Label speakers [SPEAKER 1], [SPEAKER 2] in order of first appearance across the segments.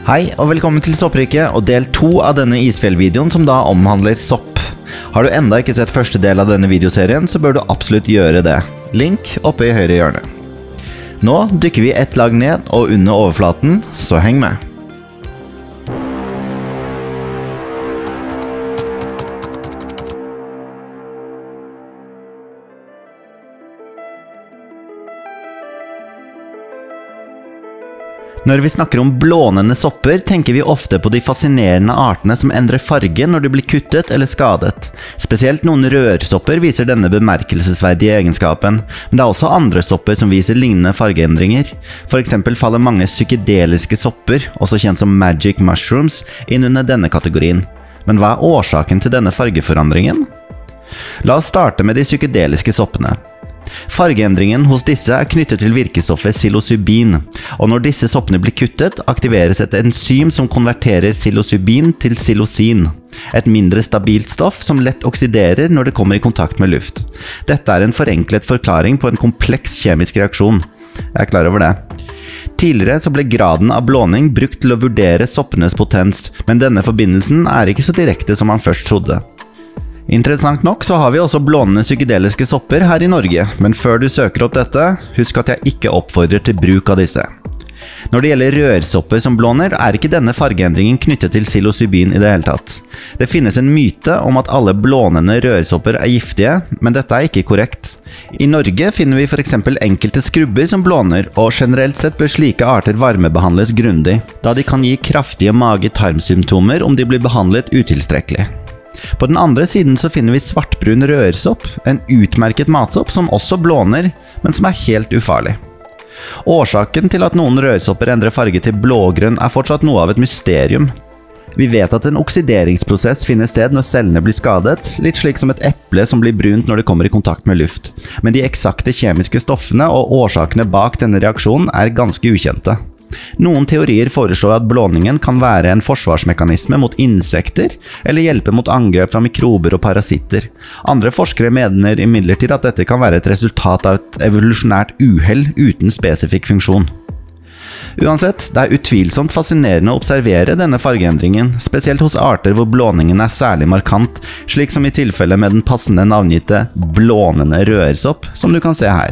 [SPEAKER 1] Hei og velkommen til Soppriket og del 2 av denne isfjellvideoen som da omhandler sopp. Har du enda ikke sett første del av denne videoserien, så bør du absolutt gjøre det. Link oppe i høyre hjørne. Nå dykker vi ett lag ned og under overflaten, så heng med. Når vi snakker om blånende sopper, tenker vi ofte på de fascinerende artene som endrer farge når de blir kuttet eller skadet. Spesielt noen rørsopper viser denne bemerkelsesverdige egenskapen, men det er også andre sopper som viser lignende fargeendringer. For eksempel faller mange psykedeliske sopper, også kjent som magic mushrooms, inn under denne kategorien. Men hva er årsaken til denne fargeforandringen? La oss starte med de psykedeliske soppene. Fargeendringen hos disse er knyttet til virkestoffet psilocybin, og når disse soppene blir kuttet, aktiveres et enzym som konverterer psilocybin til psilosin, et mindre stabilt stoff som lett oksiderer når det kommer i kontakt med luft. Dette er en forenklet forklaring på en kompleks kjemisk reaksjon. Jeg er klar over det. Tidligere så ble graden av blåning brukt til å vurdere soppenes potens, men denne forbindelsen er ikke så direkte som man først trodde. Interessant nok så har vi også blånende psykedeliske sopper her i Norge, men før du søker opp dette, husk at jeg ikke oppfordrer til bruk av disse. Når det gjelder rørsopper som blåner, er ikke denne fargeendringen knyttet til psilocybin i det hele tatt. Det finnes en myte om at alle blånende rørsopper er giftige, men dette er ikke korrekt. I Norge finner vi for eksempel enkelte skrubber som blåner, og generelt sett bør slike arter varmebehandles grundig, da de kan gi kraftige mage-tarmsymptomer om de blir behandlet utilstrekkelig. På den andre siden så finner vi svartbrun rørsopp, en utmerket matsopp som også blåner, men som er helt ufarlig. Årsaken til at noen rørsopper endrer farge til blågrønn er fortsatt noe av et mysterium. Vi vet at en oksideringsprosess finner sted når cellene blir skadet, litt slik som et eple som blir brunt når det kommer i kontakt med luft. Men de eksakte kjemiske stoffene og årsakene bak denne reaksjonen er ganske ukjente. Noen teorier foreslår at blåningen kan være en forsvarsmekanisme mot insekter, eller hjelpe mot angrep fra mikrober og parasitter. Andre forskere mener imidlertid at dette kan være et resultat av et evolusjonært uhell uten spesifikk funksjon. Uansett, det er utvilsomt fascinerende å observere denne fargeendringen, spesielt hos arter hvor blåningen er særlig markant, slik som i tilfellet med den passende navngitte blånende rørsopp, som du kan se her.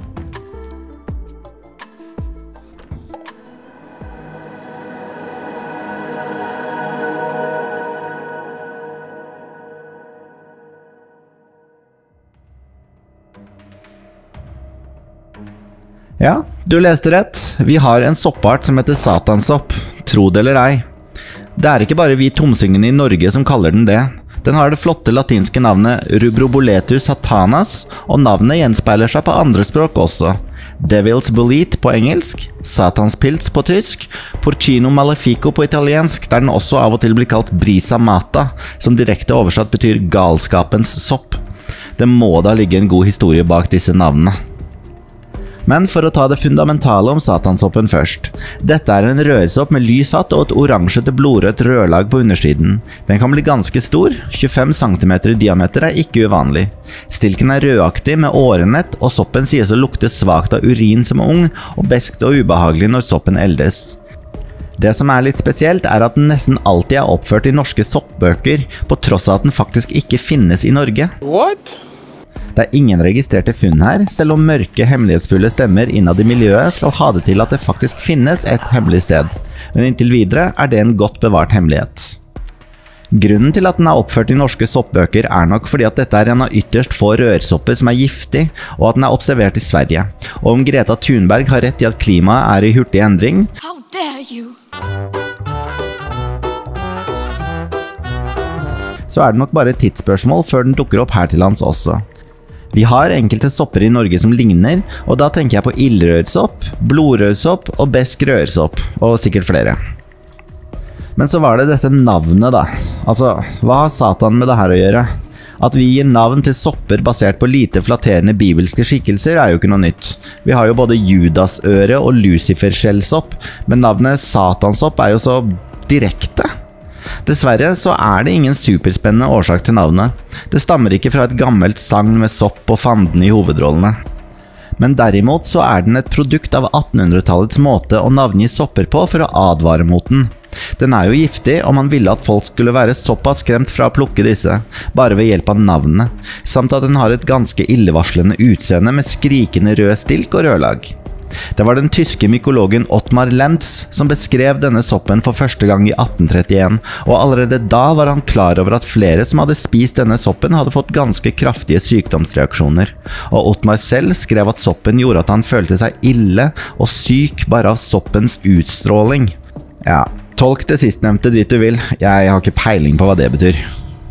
[SPEAKER 1] Ja, du leste rett. Vi har en soppart som heter satansopp, tro det eller ei. Det er ikke bare vi tomsingene i Norge som kaller den det. Den har det flotte latinske navnet Rubroboletus satanas, og navnet gjenspeiler seg på andre språk også. Devil's Bolete på engelsk, Satanspils på tysk, Porcino Malefico på italiensk, der den også av og til blir kalt Brisa Mata, som direkte oversatt betyr galskapens sopp. Det må da ligge en god historie bak disse navnene. Men for å ta det fundamentale om satansoppen først. Dette er en rørsopp med lys hatt og et oransjete blodrødt rørlag på undersiden. Den kan bli ganske stor, 25 cm i diameter er ikke uvanlig. Stilken er rødaktig med årenett, og soppen sies å lukte svakt av urin som ung, og beskt og ubehagelig når soppen eldes. Det som er litt spesielt er at den nesten alltid er oppført i norske soppbøker, på tross av at den faktisk ikke finnes i Norge.
[SPEAKER 2] What?
[SPEAKER 1] Det er ingen registrerte funn her, selv om mørke, hemmelighetsfulle stemmer innad i miljøet skal ha det til at det faktisk finnes et hemmelig sted. Men inntil videre er det en godt bevart hemmelighet. Grunnen til at den er oppført i norske soppbøker er nok fordi at dette er en av ytterst få rørsopper som er giftig, og at den er observert i Sverige. Og om Greta Thunberg har rett i at klimaet er i hurtig endring,
[SPEAKER 3] How dare you?
[SPEAKER 1] så er det nok bare et tidsspørsmål før den dukker opp her til lands også. Vi har enkelte sopper i Norge som ligner, og da tenker jeg på ildrørsopp, blodrørsopp og besk rørsopp, og sikkert flere. Men så var det dette navnet da. Altså, hva har Satan med det her å gjøre? At vi gir navn til sopper basert på lite flatterende bibelske skikkelser er jo ikke noe nytt. Vi har jo både Judasøre og Lucifer-skjellsopp, men navnet Satansopp er jo så direkte. Dessverre så er det ingen superspennende årsak til navnet. Det stammer ikke fra et gammelt sagn med sopp og fanden i hovedrollene. Men derimot så er den et produkt av 1800-tallets måte å navngi sopper på for å advare mot den. Den jo giftig, og man ville at folk skulle være såpass skremt fra å plukke disse, bare ved hjelp av navnene, samt at den har et ganske illevarslende utseende med skrikende rød stilk og rødlag. Det var den tyske mykologen Ottmar Lenz som beskrev denne soppen for første gang i 1831, og allerede da var han klar over at flere som hadde spist denne soppen hadde fått ganske kraftige sykdomsreaksjoner, og Ottmar selv skrev at soppen gjorde at han følte seg ille og syk bare av soppens utstråling. Ja, tolk det sistnevnte dit du vil, jeg har ikke peiling på hva det betyr.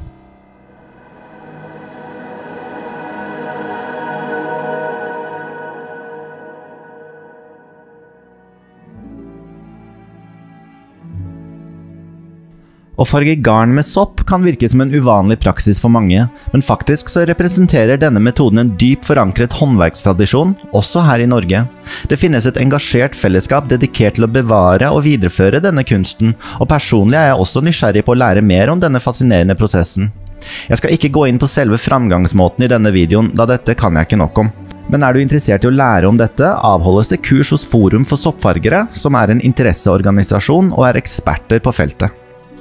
[SPEAKER 1] Å farge garn med sopp kan virke som en uvanlig praksis for mange, men faktisk så representerer denne metoden en dyp forankret håndverkstradisjon, også her i Norge. Det finnes et engasjert fellesskap dedikert til å bevare og videreføre denne kunsten, og personlig jeg også nysgjerrig på å lære mer om denne fascinerende prosessen. Jeg skal ikke gå inn på selve framgangsmåten i denne videoen, da dette kan jeg ikke nok om. Men du interessert i å lære om dette, avholdes det kurs hos Forum for soppfargere, som en interesseorganisasjon og eksperter på feltet.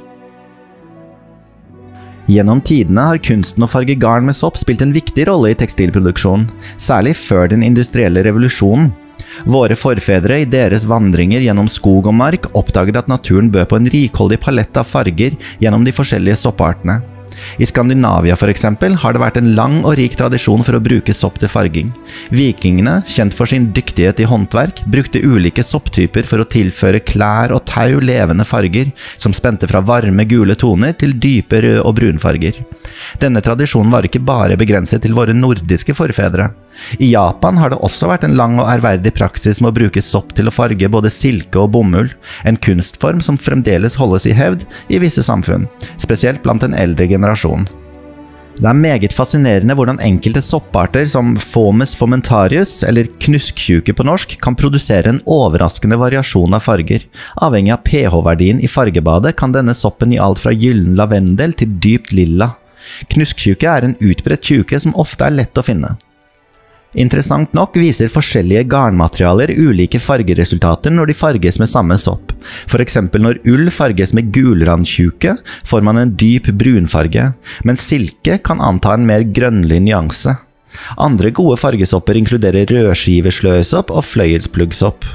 [SPEAKER 1] Gjennom tidene har kunsten å farge garn med sopp spilt en viktig rolle i tekstilproduksjon, særlig før den industrielle revolusjonen. Våre forfedre i deres vandringer gjennom skog og mark oppdaget at naturen bød på en rikholdig palett av farger gjennom de forskjellige soppartene. I Skandinavia for eksempel har det vært en lang og rik tradisjon for å bruke sopp til farging. Vikingene, kjent for sin dyktighet i håndverk, brukte ulike sopptyper for å tilføre klær og tau levende farger, som spente fra varme gule toner til dype rød- og brunfarger. Denne tradisjonen var ikke bare begrenset til våre nordiske forfedre. I Japan har det også vært en lang og ærverdig praksis med å bruke sopp til å farge både silke og bomull, en kunstform som fremdeles holdes i hevd i visse samfunn, spesielt blant en eldre generasjon. Det meget fascinerende hvordan enkelte sopparter som Fomes fomentarius, eller knusktjuke på norsk, kan produsere en overraskende variasjon av farger. Avhengig av pH-verdien i fargebadet kan denne soppen i alt fra gyllen lavendel til dypt lilla. Knusktjuke en utbredt tjuke som ofte lett å finne. Interessant nok viser forskjellige garnmaterialer ulike fargeresultater når de farges med samme sopp. For eksempel når ull farges med gulrandtjuke, får man en dyp brunfarge, mens silke kan anta en mer grønnlig nyanse. Andre gode fargesopper inkluderer rødskivesløysopp og fløyelsplugsopp.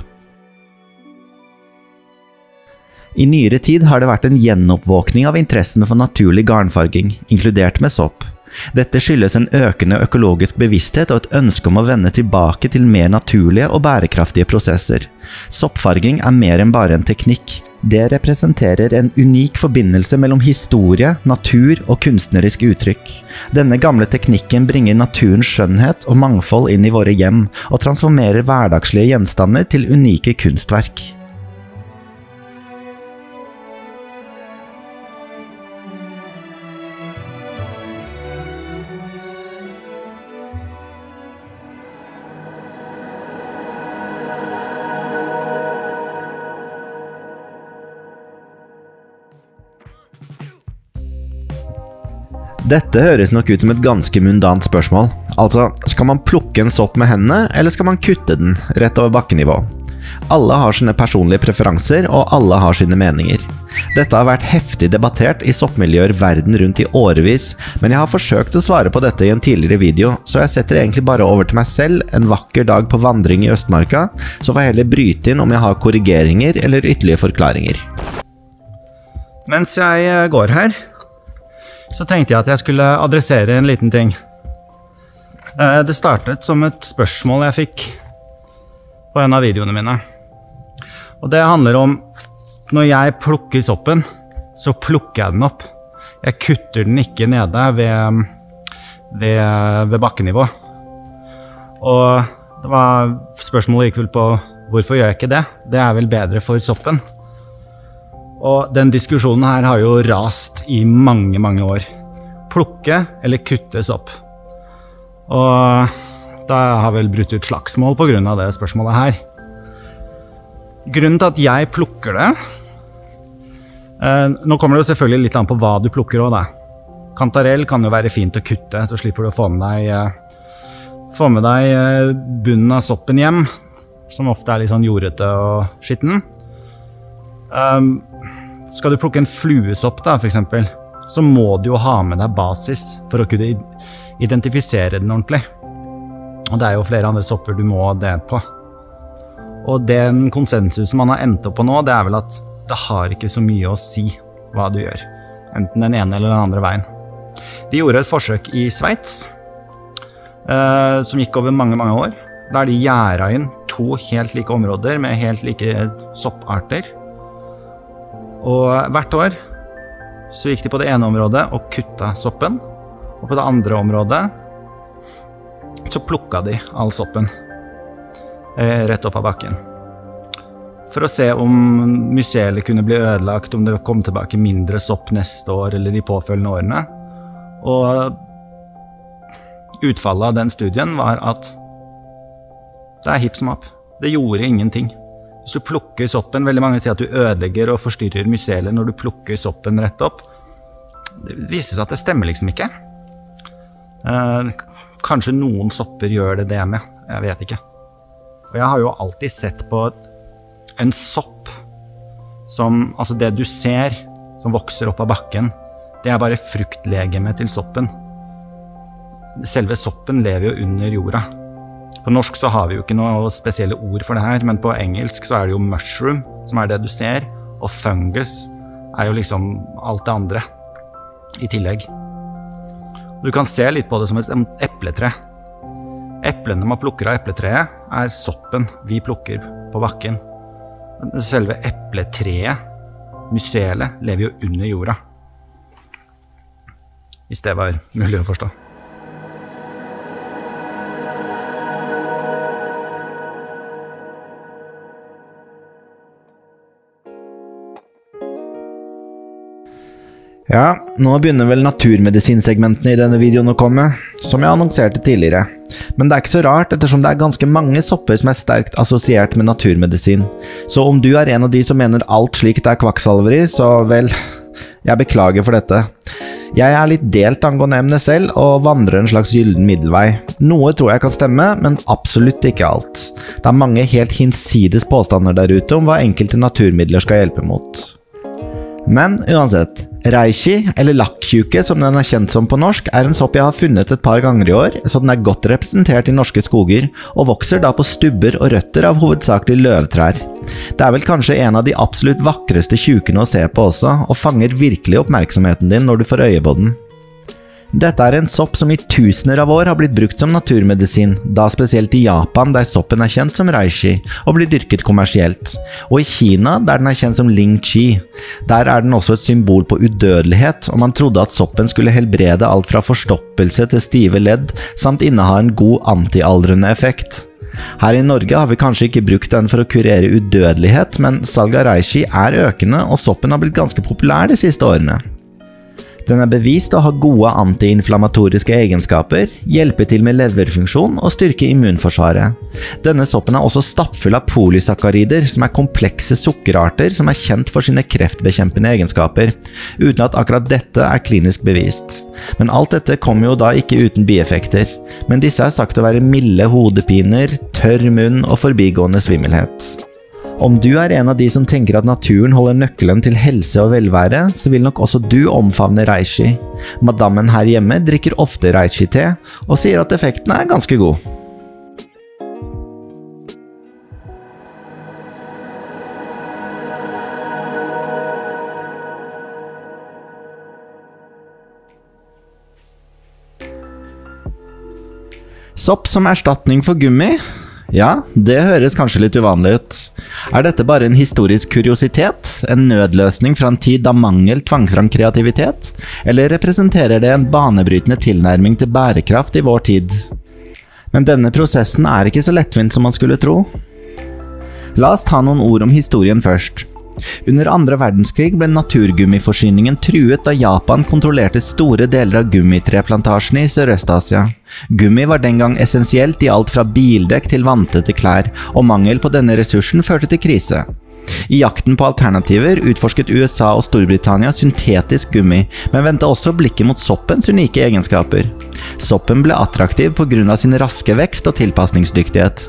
[SPEAKER 1] I nyere tid har det vært en gjenoppvåkning av interessen for naturlig garnfarging, inkludert med sopp. Dette skyldes en økende økologisk bevissthet og et ønske om å vende tilbake til mer naturlige og bærekraftige prosesser. Soppfarging mer enn bare en teknikk. Det representerer en unik forbindelse mellom historie, natur og kunstnerisk uttrykk. Denne gamle teknikken bringer naturens skjønnhet og mangfold inn i våre hjem, og transformerer hverdagslige gjenstander til unike kunstverk. Dette høres nok ut som et ganske mundant spørsmål. Altså, skal man plukke en sopp med hendene, eller skal man kutte den, rett over bakkenivå? Alle har sine personlige preferanser, og alle har sine meninger. Dette har vært heftig debattert i soppmiljøer verden rundt i årevis, men jeg har forsøkt å svare på dette i en tidligere video, så jeg setter egentlig bare over til meg selv en vakker dag på vandring i Østmarka, så får jeg heller bryte inn om jeg har korrigeringer eller ytterligere forklaringer. Mens jeg går her, så tenkte jeg at jeg skulle adressere en liten ting. Det startet som et spørsmål jeg fikk på en av videoene mine. Og det handler om, når jeg plukker soppen, så plukker jeg den opp. Jeg kutter den ikke nede ved bakkenivå. Og spørsmålet gikk vel på, hvorfor gjør jeg ikke det? Det vel bedre for soppen. Og den diskusjonen her har jo rast i mange, mange år. Plukke eller kutte sopp. Og da har vel brutt ut slagsmål på grunn av det spørsmålet her. Grunnen til at jeg plukker det, nå kommer det jo selvfølgelig litt an på hva du plukker også da. Kantarell kan jo være fint å kutte, så slipper du å få med deg bunnen av soppen hjem, som ofte litt sånn jordete og skitten.
[SPEAKER 2] Skal du plukke en fluesopp da, for eksempel, så må du jo ha med deg basis for å kunne identifisere den ordentlig. Og det jo flere andre sopper du må det på. Og den konsensus man har endt opp på nå, det vel at det har ikke så mye å si hva du gjør. Enten den ene eller den andre veien. De gjorde et forsøk i Sveits, som gikk over mange, mange år, der de gjæret inn 2 helt like områder med helt like sopparter. Og hvert år så gikk de på det ene området og kutta soppen, og på det andre området så plukket de all soppen rett opp av bakken. For å se om mycelet kunne bli ødelagt, om det kom tilbake mindre sopp neste år eller de påfølgende årene. Og utfallet av den studien var at det hipp som happ. Det gjorde ingenting. Hvis du plukker soppen, veldig mange sier at du ødelegger og forstyrrer mycelet når du plukker soppen rett opp. Det viser seg at det stemmer liksom ikke. Kanskje noen sopper gjør det med, jeg vet ikke. Og jeg har jo alltid sett på en sopp som, altså det du ser som vokser opp av bakken, det bare fruktlegemet til soppen. Selve soppen lever jo under jorda. På norsk så har vi jo ikke noe spesielle ord for det her, men på engelsk så det jo mushroom, som det du ser, og fungus jo liksom alt det andre i tillegg. Du kan se litt på det som et epletre. Eplene man plukker av epletreet soppen vi plukker på bakken. Selve epletreet, mycelet, lever jo under jorda. Hvis det var mulig å forstå.
[SPEAKER 1] Ja, nå begynner vel naturmedisinsegmentene i denne videoen å komme, som jeg annonserte tidligere. Men det ikke så rart, ettersom det ganske mange sopper som sterkt assosiert med naturmedisin. Så om du en av de som mener alt slikt kvakksalveri, så vel, jeg beklager for dette. Jeg litt delt angående emnet selv, og vandrer en slags gylden middelvei. Noe tror jeg kan stemme, men absolutt ikke alt. Det mange helt hinsides påstander der ute om hva enkelte naturmidler skal hjelpe mot. Men uansett, reishi, eller lakktjuke som den kjent som på norsk, en sopp jeg har funnet et par ganger i år, så den godt representert i norske skoger, og vokser da på stubber og røtter av hovedsakelig løvtrær. Det vel kanskje en av de absolutt vakreste tjukene å se på også, og fanger virkelig oppmerksomheten din når du får øye på den. Dette en sopp som i tusener av år har blitt brukt som naturmedisin, da spesielt i Japan der soppen kjent som reishi, og blir dyrket kommersielt. Og i Kina der den kjent som ling chi. Der den også et symbol på udødelighet, og man trodde at soppen skulle helbrede alt fra forstoppelse til stive ledd, samt inneha en god antialdrende effekt. Her i Norge har vi kanskje ikke brukt den for å kurere udødelighet, men salg av reishi økende, og soppen har blitt ganske populær de siste årene. Den bevist å ha gode antiinflammatoriske egenskaper, hjelpe til med leverfunksjon og styrke immunforsvaret. Denne soppen også stappfull av polysakkarider, som komplekse sukkerarter som kjent for sine kreftbekjempende egenskaper, uten at akkurat dette klinisk bevist. Men alt dette kommer jo da ikke uten bieffekter, men disse sagt å være milde hodepiner, tørr munn og forbigående svimmelhet. Om du en av de som tenker at naturen holder nøkkelen til helse og velvære, så vil nok også du omfavne reishi. Madammen her hjemme drikker ofte reishi-te, og sier at effekten ganske god. Sopp som erstatning for gummi? Ja, det høres kanskje litt uvanlig ut. Dette bare en historisk kuriositet, en nødløsning fra en tid da mangel tvang fram kreativitet, eller representerer det en banebrytende tilnærming til bærekraft i vår tid? Men denne prosessen ikke så lettvint som man skulle tro. La oss ta noen ord om historien først. Under andre verdenskrig ble naturgummiforsyningen truet da Japan kontrollerte store deler av gummitreplantasjene i Sørøst-Asia. Gummi var den gang essensielt i alt fra bildekk til vanntette klær, og mangel på denne ressursen førte til krise. I jakten på alternativer utforsket USA og Storbritannia syntetisk gummi, men vendte også blikket mot soppens unike egenskaper. Soppen ble attraktiv på grunn av sin raske vekst og tilpasningsdyktighet.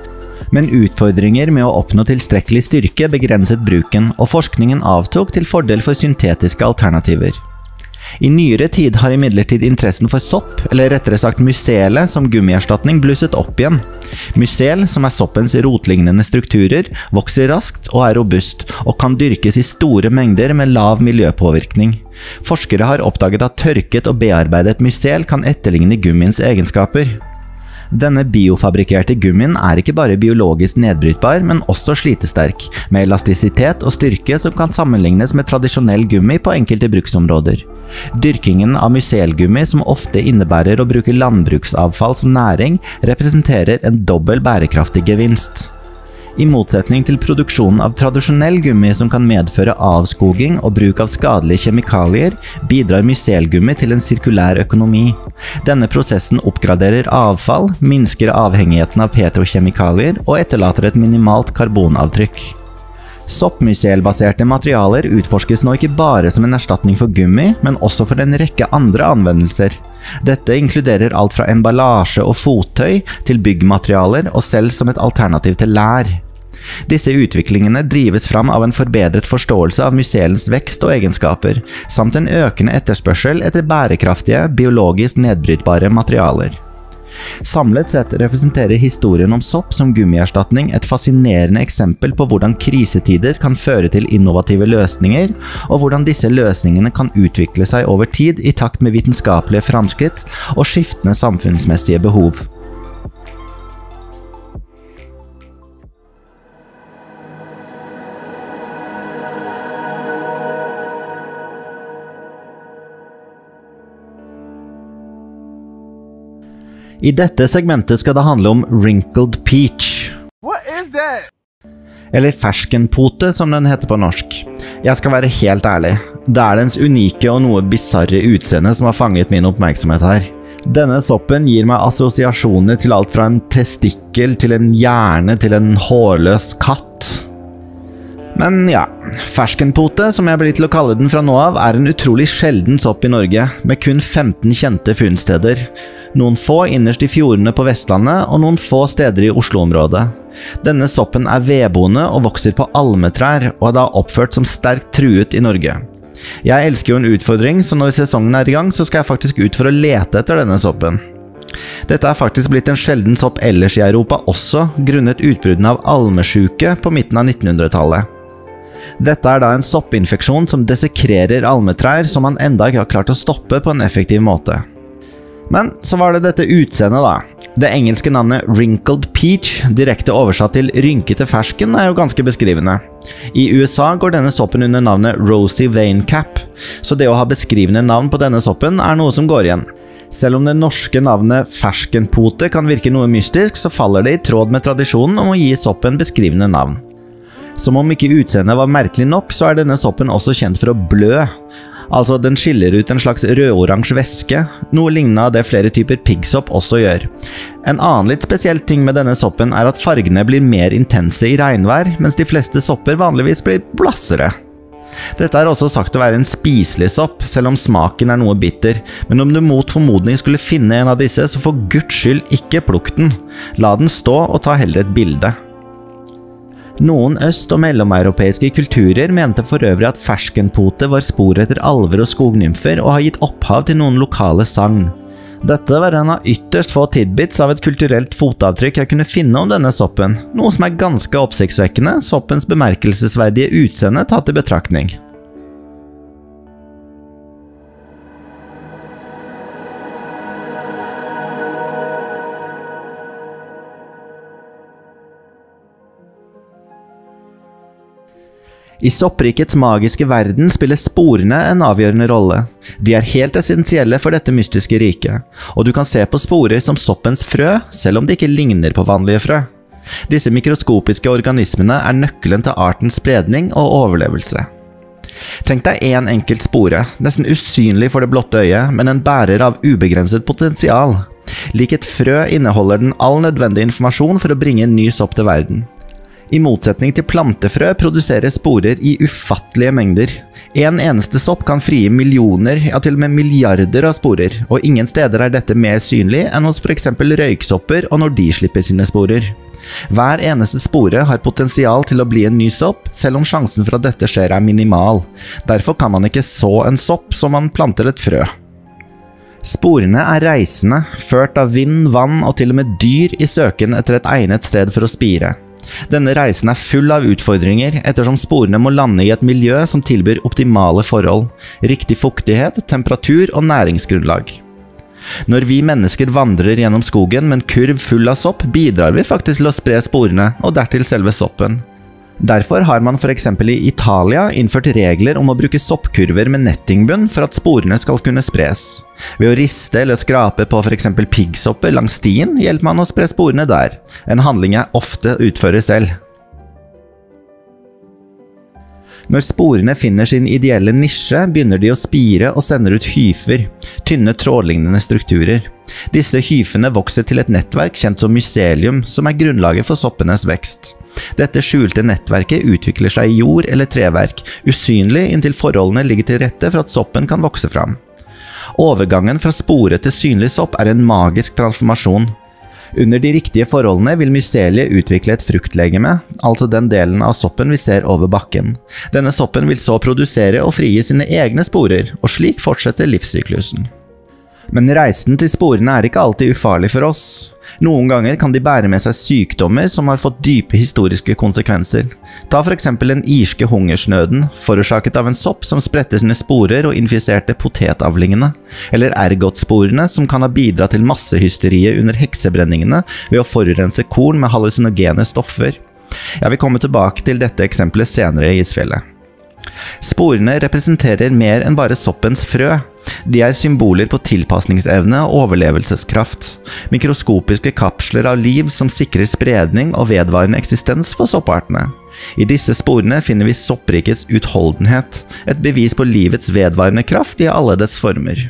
[SPEAKER 1] Men utfordringer med å oppnå tilstrekkelig styrke begrenset bruken, og forskningen avtok til fordel for syntetiske alternativer. I nyere tid har imidlertid interessen for sopp, eller rettere sagt mycele som gummierstatning, blusset opp igjen. Mycel, som soppens rotlignende strukturer, vokser raskt og robust, og kan dyrkes i store mengder med lav miljøpåvirkning. Forskere har oppdaget at tørket og bearbeidet mycel kan etterligne gummiens egenskaper. Denne biofabrikerte gummien ikke bare biologisk nedbrytbar, men også slitesterk, med elastisitet og styrke som kan sammenlignes med tradisjonell gummi på enkelte bruksområder. Dyrkingen av mycelgummi, som ofte innebærer å bruke landbruksavfall som næring, representerer en dobbel bærekraftig gevinst. I motsetning til produksjonen av tradisjonell gummi som kan medføre avskoging og bruk av skadelige kjemikalier, bidrar mycelgummi til en sirkulær økonomi. Denne prosessen oppgraderer avfall, minsker avhengigheten av petrokjemikalier og etterlater et minimalt karbonavtrykk. Soppmycelbaserte materialer utforskes nå ikke bare som en erstatning for gummi, men også for en rekke andre anvendelser. Dette inkluderer alt fra emballasje og fottøy til byggmaterialer og selv som et alternativ til lær. Disse utviklingene drives fram av en forbedret forståelse av mycelens vekst og egenskaper, samt en økende etterspørsel etter bærekraftige, biologisk nedbrytbare materialer. Samlet sett representerer historien om sopp som gummierstatning et fascinerende eksempel på hvordan krisetider kan føre til innovative løsninger, og hvordan disse løsningene kan utvikle seg over tid i takt med vitenskapelige framskritt og skiftende samfunnsmessige behov. I dette segmentet skal det handle om wrinkled peach.
[SPEAKER 3] What is that?
[SPEAKER 1] Eller ferskenpote, som den heter på norsk. Jeg skal være helt ærlig. Det dens unike og noe bizarre utseende som har fanget min oppmerksomhet her. Denne soppen gir meg assosiasjoner til alt fra en testikkel til en hjerne til en hårløs katt. Men ja, ferskenpote, som jeg blir til å kalle den fra nå av, en utrolig sjelden sopp i Norge, med kun 15 kjente funnsteder. Noen få innerst i fjordene på Vestlandet, og noen få steder i Oslo-området. Denne soppen vedboende og vokser på almetrær, og da oppført som sterkt truet i Norge. Jeg elsker jo en utfordring, så når sesongen i gang, så skal jeg faktisk ut for å lete etter denne soppen. Dette faktisk blitt en sjelden sopp ellers i Europa også, grunnet utbruddene av almesjuke på midten av 1900-tallet. Dette da en soppinfeksjon som desekrerer almetrær som man enda ikke har klart å stoppe på en effektiv måte. Men så var det dette utseendet da. Det engelske navnet wrinkled peach, direkte oversatt til rynkete fersken, jo ganske beskrivende. I USA går denne soppen under navnet rosy vein cap, så det å ha beskrivende navn på denne soppen noe som går igjen. Selv om det norske navnet ferskenpote kan virke noe mystisk, så faller det i tråd med tradisjonen om å gi soppen beskrivende navn. Som om ikke utseendet var merkelig nok, så denne soppen også kjent for å blø. Altså, den skiller ut en slags rød-oransje væske, noe lignende av det flere typer piggsopp også gjør. En annen litt spesiell ting med denne soppen at fargene blir mer intense i regnvær, mens de fleste sopper vanligvis blir blassere. Dette også sagt å være en spiselig sopp, selv om smaken noe bitter, men om du mot formodning skulle finne en av disse, så for Guds skyld ikke plukk den. La den stå og ta heller et bilde. Noen øst- og mellomeuropeiske kulturer mente for øvrig at ferskenpote var spor etter alver og skognymfer og har gitt opphav til noen lokale sagn. Dette var en av ytterst få tidbits av et kulturelt fotavtrykk jeg kunne finne om denne soppen, noe som ganske oppsiktsvekkende, soppens bemerkelsesverdige utseende tatt i betraktning. I sopprikets magiske verden spiller sporene en avgjørende rolle. De helt essensielle for dette mystiske riket, og du kan se på sporer som soppens frø, selv om de ikke ligner på vanlige frø. Disse mikroskopiske organismene nøkkelen til artens spredning og overlevelse. Tenk deg en enkelt spore, nesten usynlig for det blotte øyet, men en bærer av ubegrenset potensial. Lik et frø inneholder den all nødvendig informasjon for å bringe en ny sopp til verden. I motsetning til plantefrø produserer sporer i ufattelige mengder. En eneste sopp kan frigi millioner, ja til og med milliarder av sporer, og ingen steder dette mer synlig enn hos for eksempel røyksopper og når de slipper sine sporer. Hver eneste spore har potensial til å bli en ny sopp, selv om sjansen for at dette skjer er minimal. Derfor kan man ikke så en sopp som man planter et frø. Sporene er reisende, ført av vind, vann og til og med dyr i søken etter et egnet sted for å spire. Denne reisen er full av utfordringer, ettersom sporene må lande i et miljø som tilbyr optimale forhold, riktig fuktighet, temperatur og næringsgrunnlag. Når vi mennesker vandrer gjennom skogen med en kurv full av sopp, bidrar vi faktisk til å spre sporene, og dertil selve soppen. Derfor har man for eksempel i Italia innført regler om å bruke soppkurver med nettingbunn for at sporene skal kunne spres. Ved å riste eller skrape på for eksempel piggsopper langs stien, hjelper man å spre sporene der, en handling jeg ofte utfører selv. Når sporene finner sin ideelle nisje, begynner de å spire og sender ut hyfer, tynne trådlignende strukturer. Disse hyfene vokser til et nettverk kjent som mycelium, som er grunnlaget for soppenes vekst. Dette skjulte nettverket utvikler seg i jord eller treverk, usynlig inntil forholdene ligger til rette for at soppen kan vokse fram. Overgangen fra spore til synlig sopp er en magisk transformasjon. Under de riktige forholdene vil myceliet utvikle et fruktlegeme, altså den delen av soppen vi ser over bakken. Denne soppen vil så produsere og frigi sine egne sporer, og slik fortsetter livssyklusen. Men reisen til sporene er ikke alltid ufarlig for oss. Noen ganger kan de bære med seg sykdommer som har fått dype historiske konsekvenser. Ta for eksempel den irske hungersnøden, forårsaket av en sopp som spredte sine sporer og infiserte potetavlingene, eller ergotsporene som kan ha bidratt til massehysteriet under heksebrenningene ved å forurense korn med hallusinogene stoffer. Jeg vil komme tilbake til dette eksempelet senere i isfjellet. Sporene representerer mer enn bare soppens frø. De er symboler på tilpasningsevne og overlevelseskraft. Mikroskopiske kapsler av liv som sikrer spredning og vedvarende eksistens for soppartene. I disse sporene finner vi sopprikets utholdenhet, et bevis på livets vedvarende kraft i alle dets former.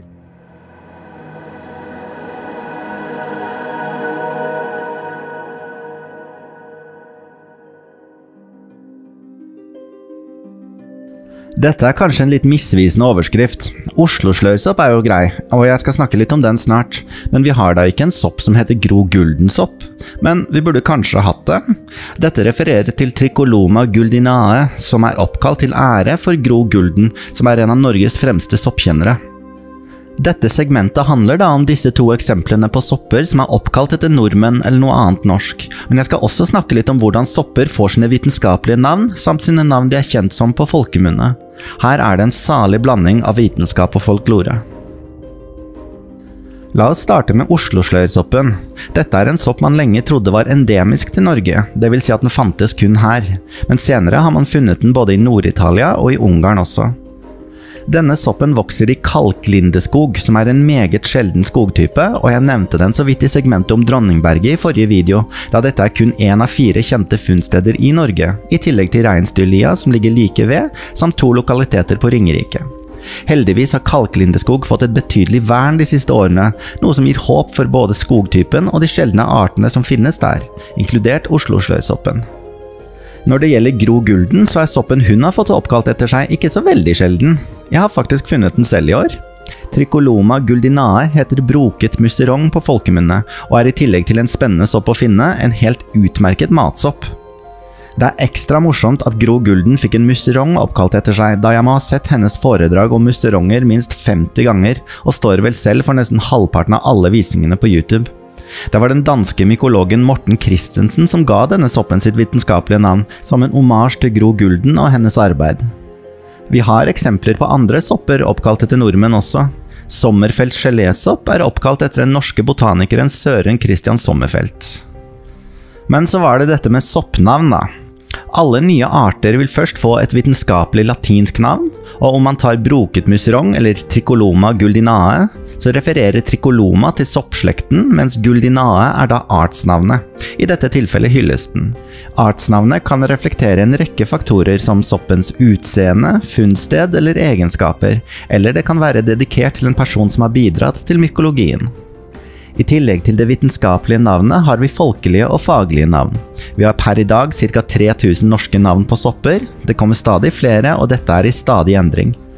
[SPEAKER 1] Dette er kanskje en litt misvisende overskrift. Oslo-slørsopp er jo grei, og jeg skal snakke litt om den snart, men vi har da ikke en sopp som heter Gro Guldensopp. Men vi burde kanskje ha hatt det. Dette refererer til Tricoloma guldinae, som er oppkalt til ære for Gro Gulden, som er en av Norges fremste soppkjennere. Dette segmentet handler da om disse to eksemplene på sopper som er oppkalt etter nordmenn eller noe annet norsk, men jeg skal også snakke litt om hvordan sopper får sine vitenskapelige navn, samt sine navn de er kjent som på folkemunne. Her er det en salig blanding av vitenskap og folklore. La oss starte med Oslo-slørsoppen. Dette er en sopp man lenge trodde var endemisk til Norge, det vil si at den fantes kun her, men senere har man funnet den både i Nord-Italia og i Ungarn også. Denne soppen vokser i kalklindeskog, som er en meget sjelden skogtype, og jeg nevnte den så vidt i segmentet om Dronningberget i forrige video, da dette er kun en av 4 kjente funnsteder i Norge, i tillegg til Reinsdyrlia som ligger like ved, samt 2 lokaliteter på Ringerike. Heldigvis har kalklindeskog fått et betydelig vern de siste årene, noe som gir håp for både skogtypen og de sjeldne artene som finnes der, inkludert Oslo-slørsoppen. Når det gjelder Gro Gulden, så er soppen hun har fått oppkalt etter seg ikke så veldig sjelden. Jeg har faktisk funnet den selv i år. Tricoloma guldinae heter broket musserong på folkemunne, og er i tillegg til en spennende sopp å finne, en helt utmerket matsopp. Det er ekstra morsomt at Gro Gulden fikk en musserong oppkalt etter seg, da jeg må ha sett hennes foredrag om musseronger minst 50 ganger, og står vel selv for nesten halvparten av alle visningene på YouTube. Det var den danske mykologen Morten Christensen som ga denne soppen sitt vitenskapelige navn, som en omasj til Gro Gulden og hennes arbeid. Vi har eksempler på andre sopper oppkalt etter nordmenn også. Sommerfeldt gelésopp er oppkalt etter den norske botanikeren Søren Christian Sommerfeldt. Men så var det dette med soppnavn da. Alle nye arter vil først få et vitenskapelig latinsk navn, og om man tar broket musserong eller Tricoloma guldinae, så refererer Tricoloma til soppslekten, mens guldinae er da artsnavnet, i dette tilfellet hyllesten. Artsnavnet kan reflektere en rekke faktorer som soppens utseende, funnsted eller egenskaper, eller det kan være dedikert til en person som har bidratt til mykologien. I tillegg til det vitenskapelige navnet har vi folkelige og faglige navn. Vi har per i dag ca. 3000 norske navn på sopper, det kommer stadig flere og dette er i stadig endring.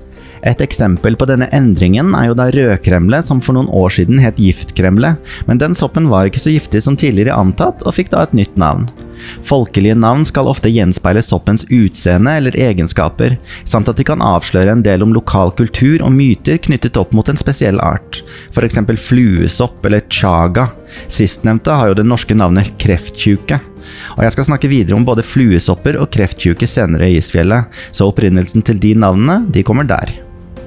[SPEAKER 1] Et eksempel på denne endringen jo da rødkremle, som for noen år siden het giftkremle, men den soppen var ikke så giftig som tidligere antatt, og fikk da et nytt navn. Folkelige navn skal ofte gjenspeile soppens utseende eller egenskaper, samt at de kan avsløre en del om lokal kultur og myter knyttet opp mot en spesiell art, for eksempel fluesopp eller chaga. Sistnevnte har jo det norske navnet krefttjuke. Og jeg skal snakke videre om både fluesopper og krefttjuke senere i isfjellet, så opprinnelsen til de navnene, de kommer der.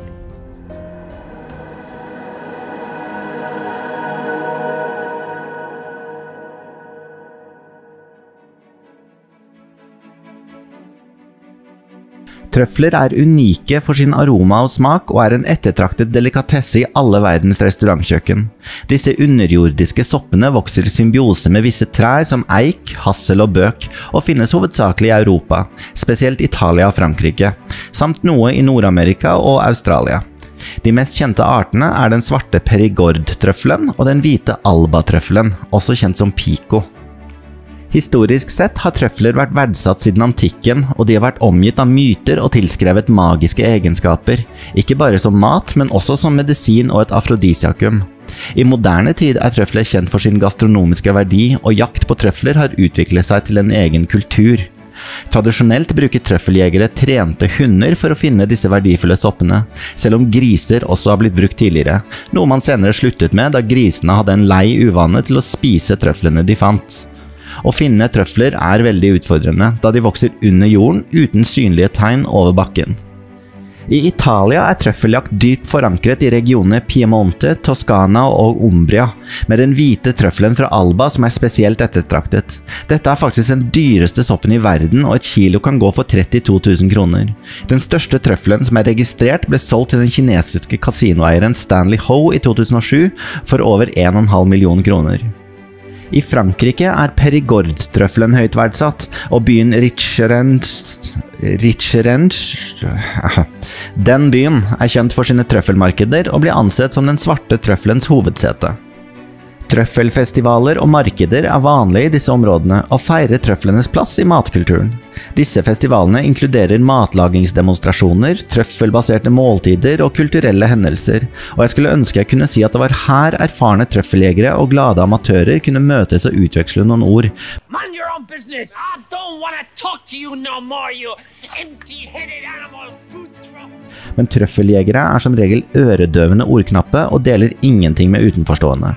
[SPEAKER 1] Trøfler unike for sin aroma og smak, og en ettertraktet delikatesse i alle verdens restaurantkjøkken. Disse underjordiske soppene vokser i symbiose med visse trær som eik, hassel og bøk, og finnes hovedsakelig i Europa, spesielt Italia og Frankrike, samt noe i Nord-Amerika og Australia. De mest kjente artene den svarte perigord-trøffelen og den hvite alba-trøffelen, også kjent som pico. Historisk sett har trøfler vært verdsatt siden antikken, og de har vært omgitt av myter og tilskrevet magiske egenskaper, ikke bare som mat, men også som medisin og et afrodisiakum. I moderne tid trøfler kjent for sin gastronomiske verdi, og jakt på trøfler har utviklet seg til en egen kultur. Tradisjonelt bruker trøffeljegere trente hunder for å finne disse verdifulle soppene, selv om griser også har blitt brukt tidligere, noe man senere sluttet med da grisene hadde en lei uvane til å spise trøflene de fant. Å finne trøfler veldig utfordrende, da de vokser under jorden uten synlige tegn over bakken. I Italia trøffeljakt dypt forankret i regionene Piemonte, Toscana og Umbria, med den hvite trøffelen fra Alba som spesielt ettertraktet. Dette faktisk den dyreste soppen i verden, og et kilo kan gå for 32 000 kroner. Den største trøffelen som registrert ble solgt til den kinesiske kasinoeieren Stanley Ho i 2007 for over 1,5 million kroner. I Frankrike perigord-trøffelen høyt verdsatt, og byen Richerenge. Den byen kjent for sine trøffelmarkeder og blir ansett som den svarte trøffelens hovedsete. Trøffelfestivaler og markeder vanlige i disse områdene, og feirer trøfflenes plass i matkulturen. Disse festivalene inkluderer matlagingsdemonstrasjoner, trøffelbaserte måltider og kulturelle hendelser, og jeg skulle ønske jeg kunne si at det var her erfarne trøffeljegere og glade amatører kunne møtes og utveksle noen ord.
[SPEAKER 3] Mind your own business! I don't want to talk to you no more, you empty-headed animal food trough!
[SPEAKER 1] Men trøffeljegere som regel øredøvende ordknappe og deler ingenting med utenforstående.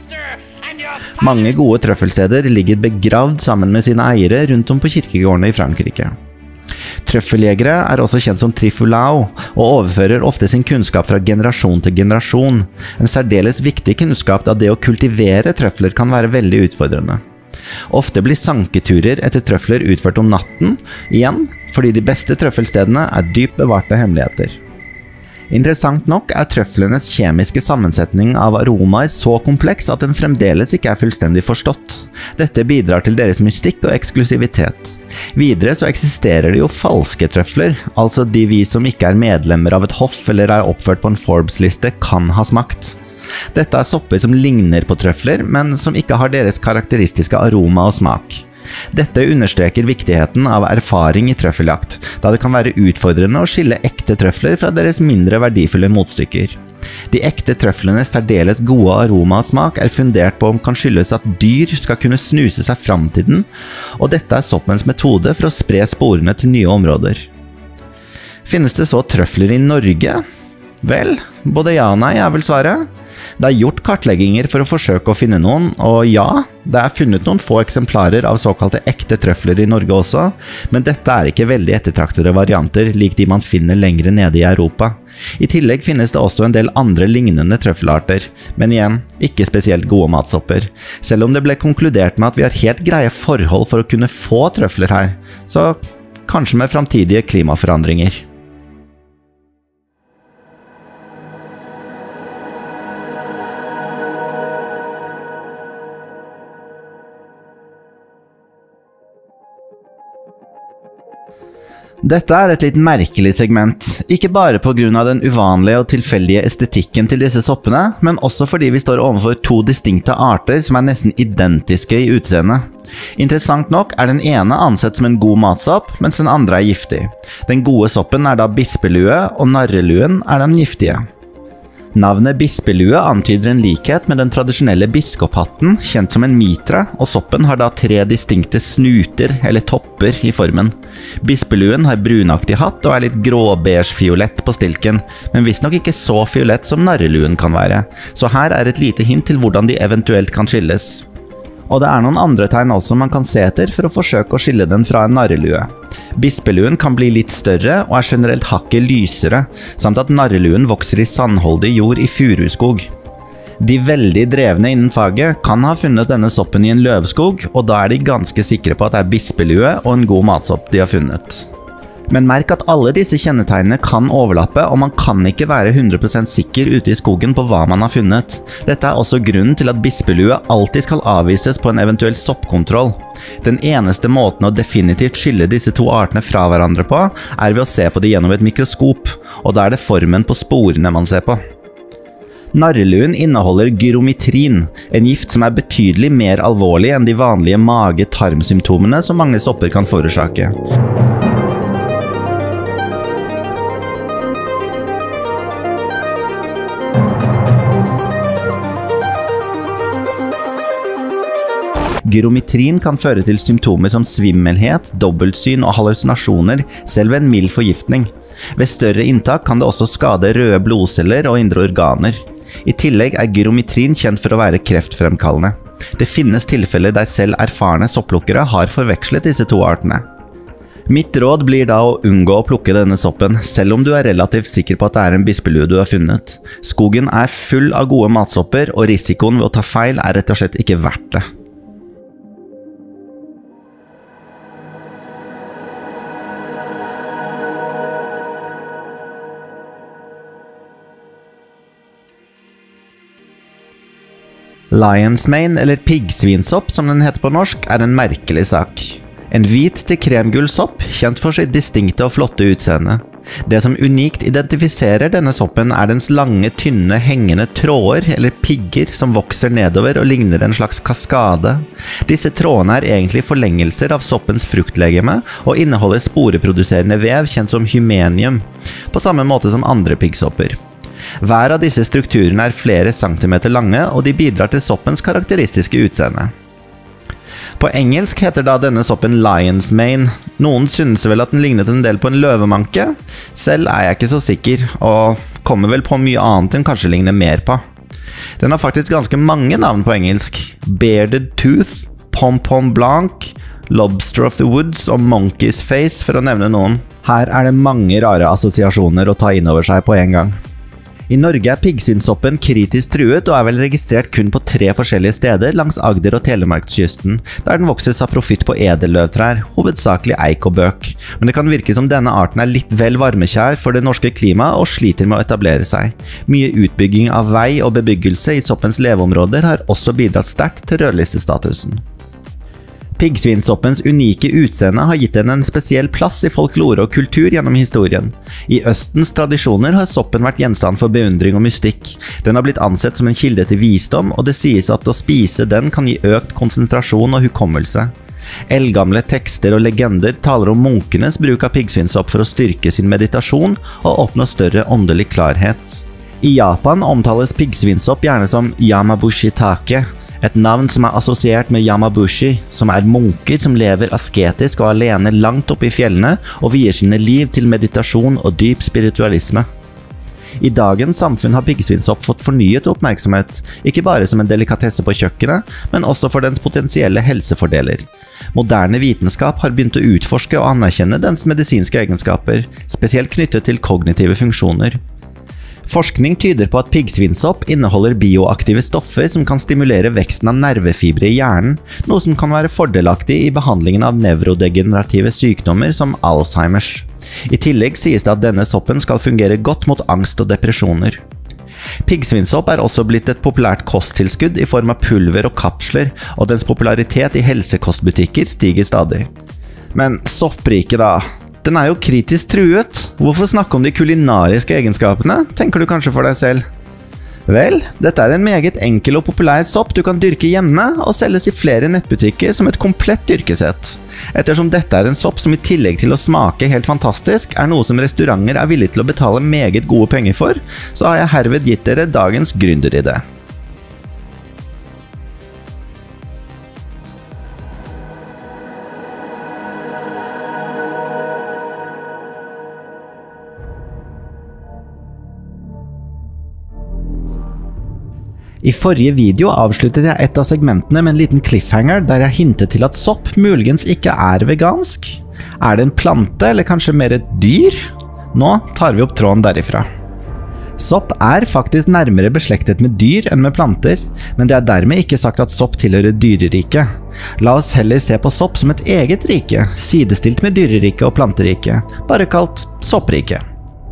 [SPEAKER 1] Mange gode trøffelsteder ligger begravd sammen med sine eiere rundt om på kirkegårdene i Frankrike. Trøffeljegere også kjent som trifulau, og overfører ofte sin kunnskap fra generasjon til generasjon. En særdeles viktig kunnskap da det å kultivere trøfler kan være veldig utfordrende. Ofte blir sanketurer etter trøfler utført om natten, igjen fordi de beste trøffelstedene dypt bevarte hemmeligheter. Interessant nok trøflenes kjemiske sammensetning av aromaer så kompleks at den fremdeles ikke fullstendig forstått. Dette bidrar til deres mystikk og eksklusivitet. Videre så eksisterer det jo falske trøfler, altså de vi som ikke medlemmer av et hoff eller oppført på en Forbes-liste kan ha smakt. Dette sopper som ligner på trøfler, men som ikke har deres karakteristiske aroma og smak. Dette understreker viktigheten av erfaring i trøffeljakt, da det kan være utfordrende å skille ekte trøfler fra deres mindre verdifulle motstykker. De ekte trøflenes særdeles gode aroma og smak fundert på om kan skyldes at dyr skal kunne snuse seg fram til den, og dette soppens metode for å spre sporene til nye områder. Finnes det så trøfler i Norge? Vel, både ja og nei vel svaret. Det gjort kartlegginger for å forsøke å finne noen, og ja, det funnet noen få eksemplarer av såkalte ekte trøfler i Norge også, men dette ikke veldig ettertraktede varianter, lik de man finner lengre nede i Europa. I tillegg finnes det også en del andre lignende trøffelarter, men igjen, ikke spesielt gode matsopper. Selv om det ble konkludert med at vi har helt greie forhold for å kunne få trøfler her, så kanskje med framtidige klimaforandringer. Dette et litt merkelig segment, ikke bare på grunn av den uvanlige og tilfeldige estetikken til disse soppene, men også fordi vi står overfor to distinkte arter som nesten identiske i utseende. Interessant nok den ene ansett som en god matsopp, mens den andre giftig. Den gode soppen da bispelue, og narreluen den giftige. Navnet bispelue antyder en likhet med den tradisjonelle biskophatten, kjent som en mitra, og soppen har da 3 distinkte snuter, eller topper, i formen. Bispeluen har brunaktig hatt og litt grå-beige-fiolett på stilken, men visstnok ikke så fiolett som narreluen kan være, så her et lite hint til hvordan de eventuelt kan skilles. Og det noen andre tegn også man kan se etter for å forsøke å skille den fra en narrelue. Bispeluen kan bli litt større og generelt hakket lysere, samt at narreluen vokser i sandholdig jord i furuskog. De veldig drevne innen faget kan ha funnet denne soppen i en løvskog, og da de ganske sikre på at det bispelue og en god matsopp de har funnet. Men merk at alle disse kjennetegnene kan overlappe, og man kan ikke være 100% sikker ute i skogen på hva man har funnet. Dette også grunnen til at bispelue alltid skal avvises på en eventuell soppkontroll. Den eneste måten å definitivt skille disse 2 artene fra hverandre på, ved å se på det gjennom et mikroskop, og da det formen på sporene man ser på. Narreluen inneholder gyrometrin, en gift som betydelig mer alvorlig enn de vanlige mage-tarmsymptomene som mange sopper kan forårsake. Gyrometrin kan føre til symptomer som svimmelhet, dobbeltsyn og hallusinasjoner, selv ved en mild forgiftning. Ved større inntak kan det også skade røde blodceller og indre organer. I tillegg gyrometrin kjent for å være kreftfremkallende. Det finnes tilfeller der selv erfarne sopplukkere har forvekslet disse 2 artene. Mitt råd blir da å unngå å plukke denne soppen, selv om du relativt sikker på at det en bispelue du har funnet. Skogen full av gode matsopper, og risikoen ved å ta feil rett og slett ikke verdt det. Lion's mane, eller piggsvinsopp som den heter på norsk, en merkelig sak. En hvit til kremgull sopp, kjent for sitt distinkte og flotte utseende. Det som unikt identifiserer denne soppen dens lange, tynne, hengende tråder, eller pigger, som vokser nedover og ligner en slags kaskade. Disse trådene egentlig forlengelser av soppens fruktlegeme, og inneholder sporeproduserende vev kjent som hymenium, på samme måte som andre piggsopper. Hver av disse strukturene flere centimeter lange, og de bidrar til soppens karakteristiske utseende. På engelsk heter da denne soppen Lion's mane. Noen synes vel at den lignet en del på en løvemanke. Selv jeg ikke så sikker, og kommer vel på mye annet den kanskje ligner mer på. Den har faktisk ganske mange navn på engelsk. Bearded tooth, pom-pom blanc, lobster of the woods og monkey's face, for å nevne noen. Her det mange rare assosiasjoner å ta inn over seg på en gang. I Norge piggsvinsoppen kritisk truet og vel registrert kun på 3 forskjellige steder langs Agder- og Telemarkskysten, der den vokser seg profitt på edelløvtrær, hovedsakelig eik og bøk. Men det kan virke som denne arten litt vel varmekjær for det norske klimaet og sliter med å etablere seg. Mye utbygging av vei og bebyggelse i soppens leveområder har også bidratt sterkt til rødlistestatusen. Piggsvinsoppens unike utseende har gitt den en spesiell plass i folklore og kultur gjennom historien. I Østens tradisjoner har soppen vært gjenstand for beundring og mystikk. Den har blitt ansett som en kilde til visdom, og det sies at å spise den kan gi økt konsentrasjon og hukommelse. Eldgamle tekster og legender taler om munkenes bruk av piggsvinsopp for å styrke sin meditasjon og oppnå større åndelig klarhet. I Japan omtales piggsvinsopp gjerne som Yamabushi-take, et navn som assosiert med Yamabushi, som munker som lever asketisk og alene langt oppe i fjellene og vier sine liv til meditasjon og dyp spiritualisme. I dagens samfunn har piggsvinsopp fått fornyet oppmerksomhet, ikke bare som en delikatesse på kjøkkenet, men også for dens potensielle helsefordeler. Moderne vitenskap har begynt å utforske og anerkjenne dens medisinske egenskaper, spesielt knyttet til kognitive funksjoner. Forskning tyder på at piggsvinsopp inneholder bioaktive stoffer som kan stimulere veksten av nervefibre i hjernen, noe som kan være fordelaktig i behandlingen av nevrodegenerative sykdommer som Alzheimers. I tillegg sies det at denne soppen skal fungere godt mot angst og depresjoner. Piggsvinsopp også blitt et populært kosttilskudd i form av pulver og kapsler, og dens popularitet i helsekostbutikker stiger stadig. Men soppriket da? Den jo kritisk truet. Hvorfor snakke om de kulinariske egenskapene, tenker du kanskje for deg selv. Vel, dette er en meget enkel og populær sopp du kan dyrke hjemme og selges i flere nettbutikker som et komplett dyrkesett. Ettersom dette er en sopp som i tillegg til å smake helt fantastisk, er noe som restauranter er villige til å betale meget gode penger for, så har jeg herved gitt dere dagens gründeridé. I forrige video avsluttet jeg et av segmentene med en liten cliffhanger der jeg hintet til at sopp muligens ikke er vegansk. Er det en plante, eller kanskje mer et dyr? Nå tar vi opp tråden derifra. Sopp er faktisk nærmere beslektet med dyr enn med planter, men det er dermed ikke sagt at sopp tilhører dyreriket. La oss heller se på sopp som et eget rike, sidestilt med dyreriket og planteriket, bare kalt soppriket.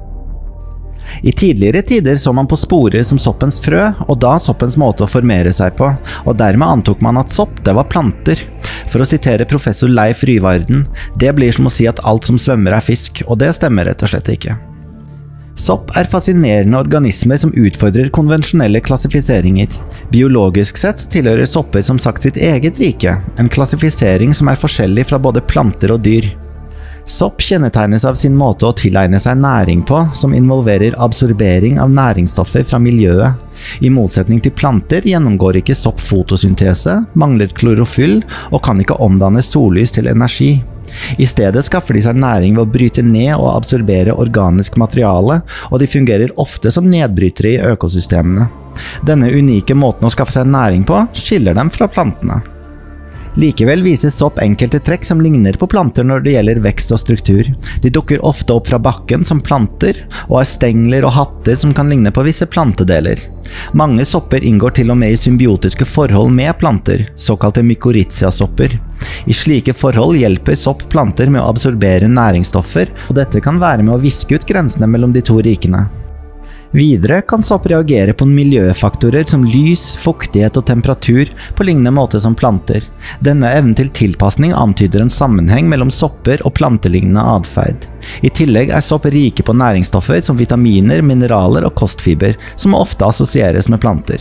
[SPEAKER 1] I tidligere tider så man på sporer som soppens frø, og da soppens måte å formere seg på, og dermed antok man at sopp, det var planter. For å sitere professor Leif Ryvarden, det blir som å si at alt som svømmer er fisk, og det stemmer rett og slett ikke. Sopp er fascinerende organismer som utfordrer konvensjonelle klassifiseringer. Biologisk sett tilhører sopper som sagt sitt eget rike, en klassifisering som er forskjellig fra både planter og dyr. Sopp kjennetegnes av sin måte å tilegne seg næring på, som involverer absorbering av næringsstoffer fra miljøet. I motsetning til planter gjennomgår ikke sopp fotosyntese, mangler klorofyll og kan ikke omdanne sollys til energi. I stedet skaffer de seg næring ved å bryte ned og absorbere organisk materiale, og de fungerer ofte som nedbrytere i økosystemene. Denne unike måten å skaffe seg næring på skiller dem fra plantene. Likevel viser sopp enkelte trekk som ligner på planter når det gjelder vekst og struktur. De dukker ofte opp fra bakken som planter, og har stengler og hatter som kan ligne på visse plantedeler. Mange sopper inngår til og med i symbiotiske forhold med planter, såkalte mykorrhiza-sopper. I slike forhold hjelper sopp planter med å absorbere næringsstoffer, og dette kan være med å viske ut grensene mellom de to rikene. Videre kan sopp reagere på miljøfaktorer som lys, fuktighet og temperatur på lignende måte som planter. Denne evnen til tilpasning antyder en sammenheng mellom sopper og plantelignende adferd. I tillegg er sopp rike på næringsstoffer som vitaminer, mineraler og kostfiber, som ofte assosieres med planter.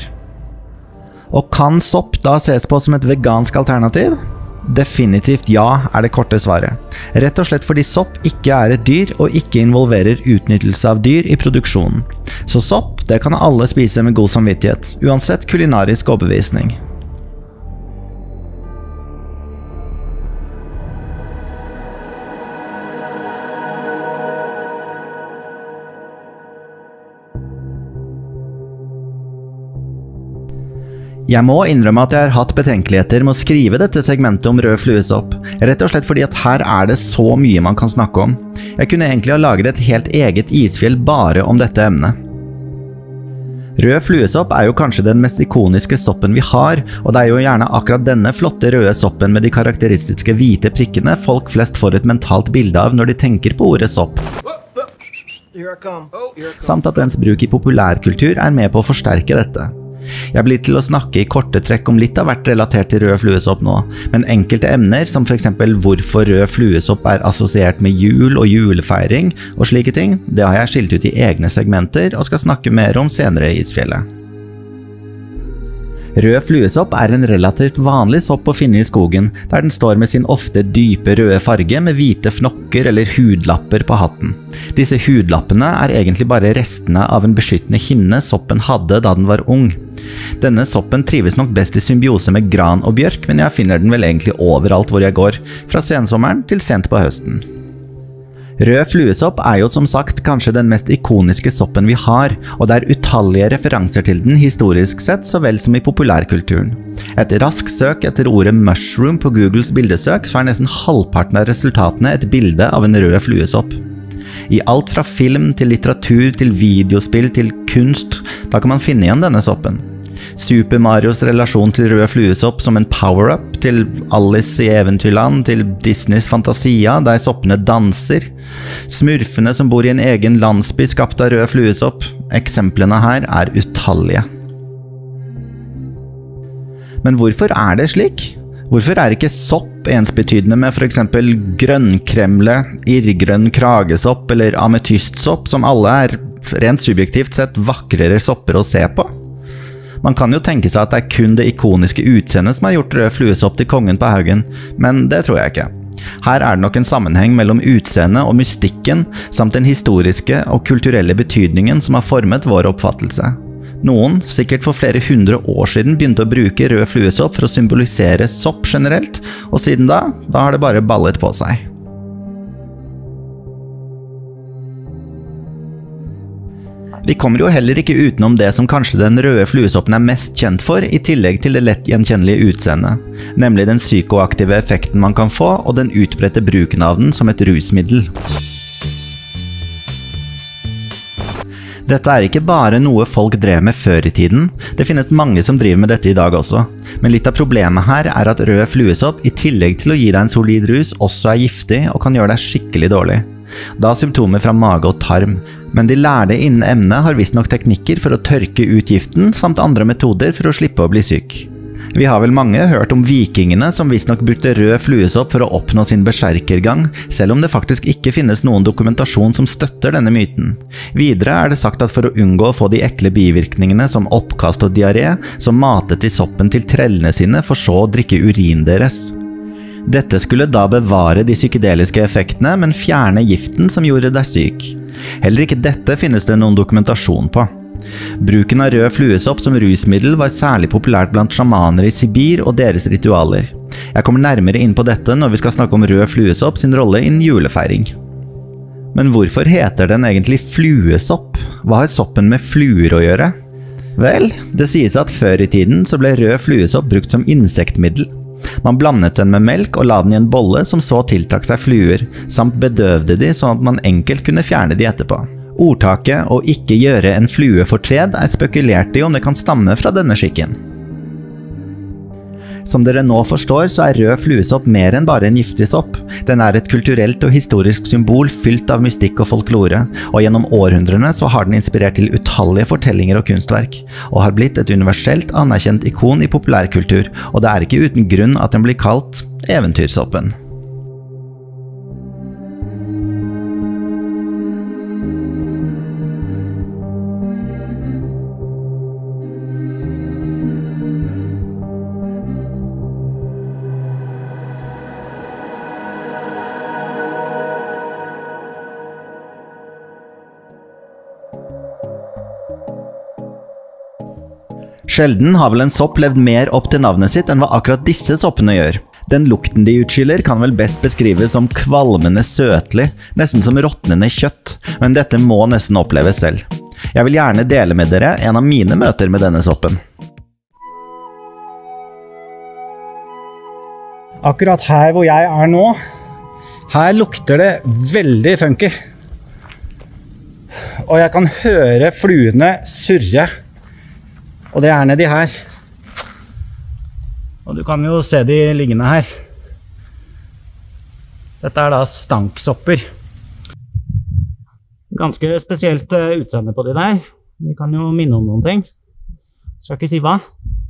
[SPEAKER 1] Og kan sopp da ses på som et vegansk alternativ? Definitivt ja, er det korte svaret. Rett og slett fordi sopp ikke er et dyr og ikke involverer utnyttelse av dyr i produksjonen. Så sopp, det kan alle spise med god samvittighet, uansett kulinarisk overbevisning. Jeg må innrømme at jeg har hatt betenkeligheter med å skrive dette segmentet om rød fluesopp, rett og slett fordi at her er det så mye man kan snakke om. Jeg kunne egentlig ha laget et helt eget isfjell bare om dette emnet. Rød fluesopp er jo kanskje den mest ikoniske soppen vi har, og det er jo gjerne akkurat denne flotte røde soppen med de karakteristiske hvite prikkene folk flest får et mentalt bilde av når de tenker på ordet sopp. Samt at dens bruk i populærkultur er med på å forsterke dette. Jeg blir til å snakke i korte trekk om litt av hvert relatert til rød fluesopp nå, men enkelte emner, som for eksempel hvorfor rød fluesopp er assosiert med jul og julefeiring og slike ting, det har jeg skilt ut i egne segmenter og skal snakke mer om senere i isfjellet. Rød fluesopp er en relativt vanlig sopp å finne i skogen, der den står med sin ofte dype røde farge med hvite fnokker eller hudlapper på hatten. Disse hudlappene er egentlig bare restene av en beskyttende hinne soppen hadde da den var ung. Denne soppen trives nok best i symbiose med gran og bjørk, men jeg finner den vel egentlig overalt hvor jeg går, fra sensommeren til sent på høsten. Rød fluesopp er jo som sagt kanskje den mest ikoniske soppen vi har, og det er utallige referanser til den historisk sett så vel som i populærkulturen. Et raskt søk etter ordet mushroom på Googles bildesøk, så er nesten halvparten av resultatene et bilde av en rød fluesopp. I alt fra film til litteratur til videospill til kunst, da kan man finne igjen denne soppen. Super Marios relasjon til rød fluesopp som en power-up, til Alice i Eventyrland, til Disneys Fantasia, der soppene danser. Smurfene som bor i en egen landsby skapt av rød fluesopp. Eksemplene her er utallige. Men hvorfor er det slik? Hvorfor er ikke sopp ensbetydende med for eksempel grønnkremle, irrgrønn kragesopp eller ametystsopp, som alle er rent subjektivt sett vakrere sopper å se på? Man kan jo tenke seg at det kun det ikoniske utseendet som har gjort rød fluesopp til kongen på haugen, men det tror jeg ikke. Her det nok en sammenheng mellom utseendet og mystikken, samt den historiske og kulturelle betydningen som har formet vår oppfattelse. Noen, sikkert for flere 100 år siden, begynte å bruke rød fluesopp for å symbolisere sopp generelt, og siden da har det bare ballet på seg. Vi kommer jo heller ikke utenom det som kanskje den røde fluesoppen mest kjent for, i tillegg til det lett gjenkjennelige utseendet, nemlig den psykoaktive effekten man kan få, og den utbredte bruken av den som et rusmiddel. Dette ikke bare noe folk drev med før i tiden, det finnes mange som driver med dette i dag også, men litt av problemet her at rød fluesopp i tillegg til å gi deg en solid rus også giftig og kan gjøre deg skikkelig dårlig. Da symptomer fra mage og tarm, men de lærde innen emnet har visstnok teknikker for å tørke ut giften, samt andre metoder for å slippe å bli syk. Vi har vel mange hørt om vikingene som visstnok brukte rød fluesopp for å oppnå sin berserkergang, selv om det faktisk ikke finnes noen dokumentasjon som støtter denne myten. Videre det sagt at for å unngå å få de ekle bivirkningene som oppkast og diaré, så matet de soppen til trellene sine for så å drikke urin deres. Dette skulle da bevare de psykedeliske effektene, men fjerne giften som gjorde deg syk. Heller ikke dette finnes det noen dokumentasjon på. Bruken av rød fluesopp som rusmiddel var særlig populært blant sjamaner i Sibir og deres ritualer. Jeg kommer nærmere inn på dette når vi skal snakke om rød fluesopp sin rolle innen julefeiring. Men hvorfor heter den egentlig fluesopp? Hva har soppen med fluer å gjøre? Vel, det sies at før i tiden så ble rød fluesopp brukt som insektmiddel. Man blandet den med melk og la den i en bolle som så tiltrakk seg fluer, samt bedøvde de sånn at man enkelt kunne fjerne de etterpå. Ordtaket «å ikke gjøre en flue fortred» spekulert i om det kan stamme fra denne skikken. Som dere nå forstår, så rød fluesopp mer enn bare en giftig sopp. Den et kulturelt og historisk symbol fylt av mystikk og folklore, og gjennom århundrene så har den inspirert til utallige fortellinger og kunstverk, og har blitt et universelt anerkjent ikon i populærkultur, og det ikke uten grunn at den blir kalt eventyrsoppen. Sjelden har vel en sopp levd mer opp til navnet sitt enn hva akkurat disse soppene gjør. Den lukten de utskiller kan vel best beskrives som kvalmende søtlig, nesten som råtnende kjøtt, men dette må nesten oppleves selv. Jeg vil gjerne dele med dere en av mine møter med denne soppen.
[SPEAKER 2] Akkurat her hvor jeg nå, her lukter det veldig funky. Og jeg kan høre fluene surre. Og det nedi her. Og du kan jo se de liggende her. Dette da stanksopper. Ganske spesielt utseende på de der. De kan jo minne om noen ting. Skal ikke si hva.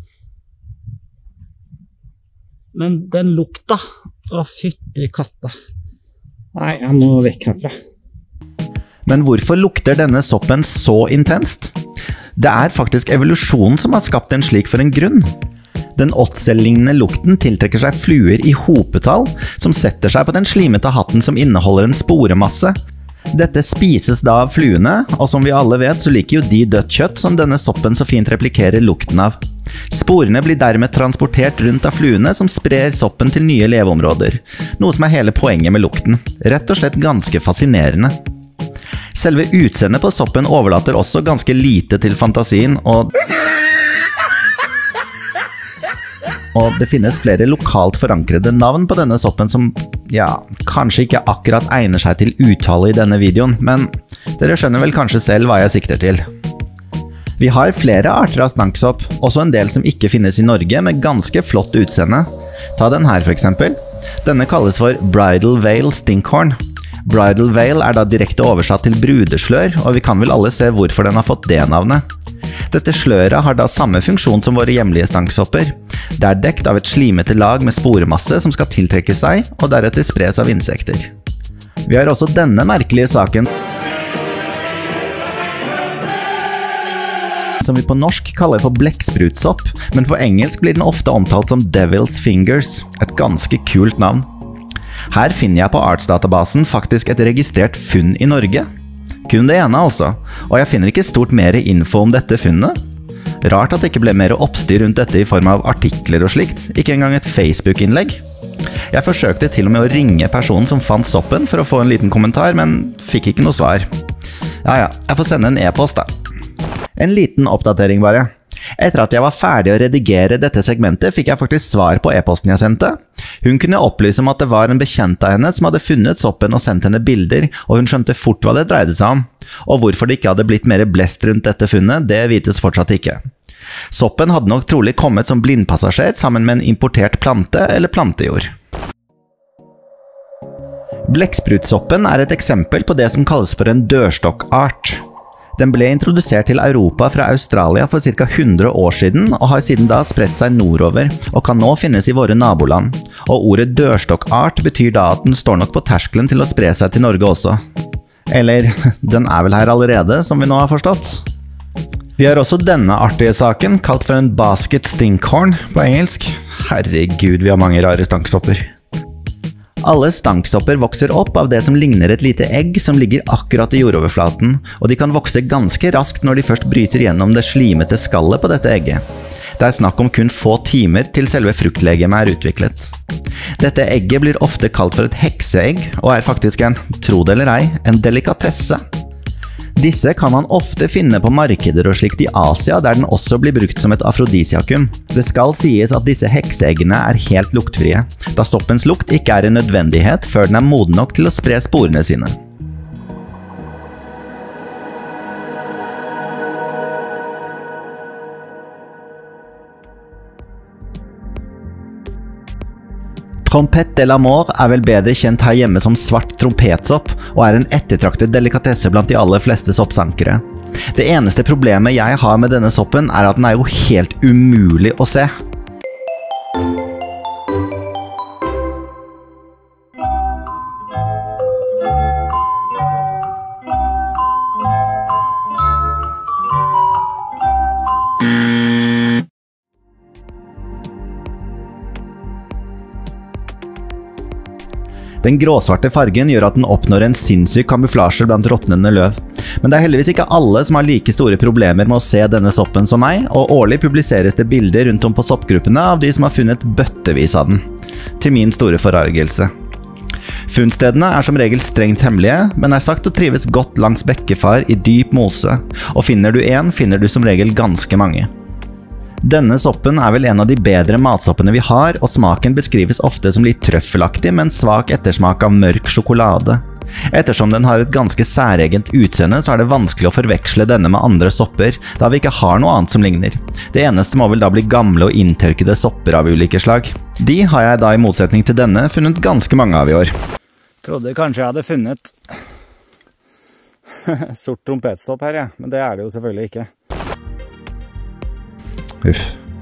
[SPEAKER 2] Men den lukta. Å, fytti katta. Nei, jeg må vekk herfra.
[SPEAKER 1] Men hvorfor lukter denne soppen så intenst? Det faktisk evolusjonen som har skapt den slik for en grunn. Den åtsel-lignende lukten tiltrekker seg fluer i hopetall, som setter seg på den slimete hatten som inneholder en sporemasse. Dette spises da av fluene, og som vi alle vet så liker jo de dødt kjøtt som denne soppen så fint replikerer lukten av. Sporene blir dermed transportert rundt av fluene som sprer soppen til nye leveområder, noe som hele poenget med lukten. Rett og slett ganske fascinerende. Selve utseendet på soppen overlater også ganske lite til fantasien, og det finnes flere lokalt forankrede navn på denne soppen som, kanskje ikke akkurat egner seg til uttale i denne videoen, men dere skjønner vel kanskje selv hva jeg sikter til. Vi har flere arter av stanksopp, også en del som ikke finnes i Norge, med ganske flott utseende. Ta den her for eksempel. Denne kalles for Bridal Veil Stinkhorn. Bridal Veil da direkte oversatt til brudeslør, og vi kan vel alle se hvorfor den har fått det navnet. Dette sløret har da samme funksjon som våre hjemlige stanksopper. Det dekt av et slimete lag med sporemasse som skal tiltrekke seg, og deretter spres av insekter. Vi har også denne merkelige saken, som vi på norsk kaller for blekksprutsopp, men på engelsk blir den ofte omtalt som Devil's Fingers, et ganske kult navn. Her finner jeg på Artsdatabasen faktisk et registrert funn i Norge. Kun det ene altså, og jeg finner ikke stort mer info om dette funnet. Rart at det ikke ble mer oppstyr rundt dette i form av artikler og slikt, ikke engang et Facebook-innlegg. Jeg forsøkte til og med å ringe personen som fant soppen for å få en liten kommentar, men fikk ikke noe svar. Ja, jeg får sende en e-post da. En liten oppdatering bare. Etter at jeg var ferdig å redigere dette segmentet, fikk jeg faktisk svar på e-posten jeg sendte. Hun kunne opplyse om at det var en bekjent av henne som hadde funnet soppen og sendt henne bilder, og hun skjønte fort hva det dreide seg om. Og hvorfor det ikke hadde blitt mer blest rundt dette funnet, det vites fortsatt ikke. Soppen hadde nok trolig kommet som blindpassasjer sammen med en importert plante eller plantejord. Blekksprutsoppen er et eksempel på det som kalles for en dørstokkart. Den ble introdusert til Europa fra Australia for ca. 100 år siden, og har siden da spredt seg nordover, og kan nå finnes i våre naboland. Og ordet dørstokkart betyr da at den står nok på terskelen til å spre seg til Norge også. Eller, den er vel her allerede, som vi nå har forstått. Vi har også denne artige saken, kalt for en basket stinkhorn på engelsk. Herregud, vi har mange rare stanksopper. Alle stanksopper vokser opp av det som ligner et lite egg som ligger akkurat i jordoverflaten, og de kan vokse ganske raskt når de først bryter gjennom det slimete skallet på dette egget. Det er snakk om kun få timer til selve fruktlegemet er utviklet. Dette egget blir ofte kalt for et hekseegg, og er faktisk tro det eller ei, en delikatesse. Disse kan man ofte finne på markeder og slikt i Asia, der den også blir brukt som et afrodisiakum. Det skal sies at disse hekseeggene er helt luktfrie, da soppens lukt ikke er en nødvendighet før den er moden nok til å spre sporene sine. Trompette de l'amour er vel bedre kjent her hjemme som svart trompetsopp, og er en ettertraktet delikatesse blant de aller fleste soppsankere. Det eneste problemet jeg har med denne soppen er at den er jo helt umulig å se. Den gråsvarte fargen gjør at den oppnår en sinnssyk kamuflasje blant råtnende løv. Men det er heldigvis ikke alle som har like store problemer med å se denne soppen som meg, og årlig publiseres det bilder rundt om på soppgruppene av de som har funnet bøttevis av den. Til min store forargelse. Funnstedene er som regel strengt hemmelige, men er sagt å trives godt langs bekkefar i dyp mose, og finner du en, finner du som regel ganske mange. Denne soppen er vel en av de bedre matsoppene vi har, og smaken beskrives ofte som litt trøffelaktig med en svak ettersmak av mørk sjokolade. Ettersom den har et ganske særegent utseende, så er det vanskelig å forveksle denne med andre sopper, da vi ikke har noe annet som ligner. Det eneste må vel da bli gamle og inntørkede sopper av ulike slag. De har jeg da i motsetning til denne funnet ganske mange av i år.
[SPEAKER 2] Trodde kanskje jeg hadde funnet sort trompetstopp her, ja. Men det er det jo selvfølgelig ikke.
[SPEAKER 1] Uff.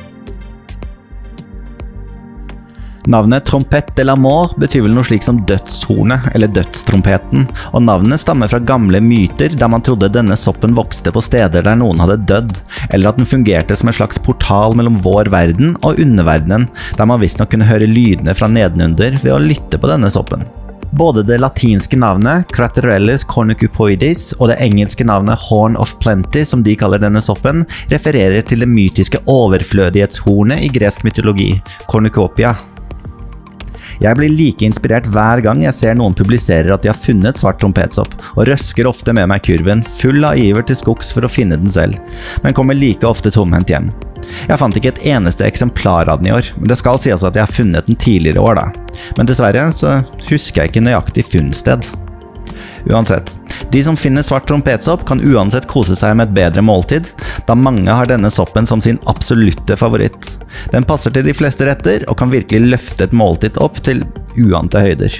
[SPEAKER 1] Navnet Trompette de l'amour betyr vel noe slik som dødshornet, eller dødstrompeten, og navnet stammer fra gamle myter der man trodde denne soppen vokste på steder der noen hadde dødd, eller at den fungerte som en slags portal mellom vår verden og underverdenen, der man visstnok kunne høre lydene fra nedenunder ved å lytte på denne soppen. Både det latinske navnet Craterellus cornucopoides og det engelske navnet Horn of Plenty, som de kaller denne soppen, refererer til det mytiske overflødighetshornet i gresk mytologi, cornucopia. Jeg blir like inspirert hver gang jeg ser noen publiserer at de har funnet svart trompetsopp, og røsker ofte med meg kurven, full av iver til skogs for å finne den selv, men kommer like ofte tomhendt hjem. Jeg fant ikke et eneste eksemplar av den i år, men det skal sies at jeg har funnet den tidligere år da. Men dessverre så husker jeg ikke nøyaktig funnsted. Uansett, de som finner svart trompetsopp kan uansett kose seg med et bedre måltid, da mange har denne soppen som sin absolutte favoritt. Den passer til de fleste retter, og kan virkelig løfte et måltid opp til uante høyder.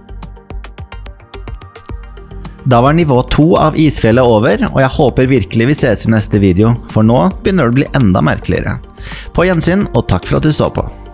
[SPEAKER 1] Da var nivå 2 av isfjellet over, og jeg håper virkelig vi ses i neste video, for nå begynner det å bli enda merkeligere. På gjensyn, og takk for at du så på.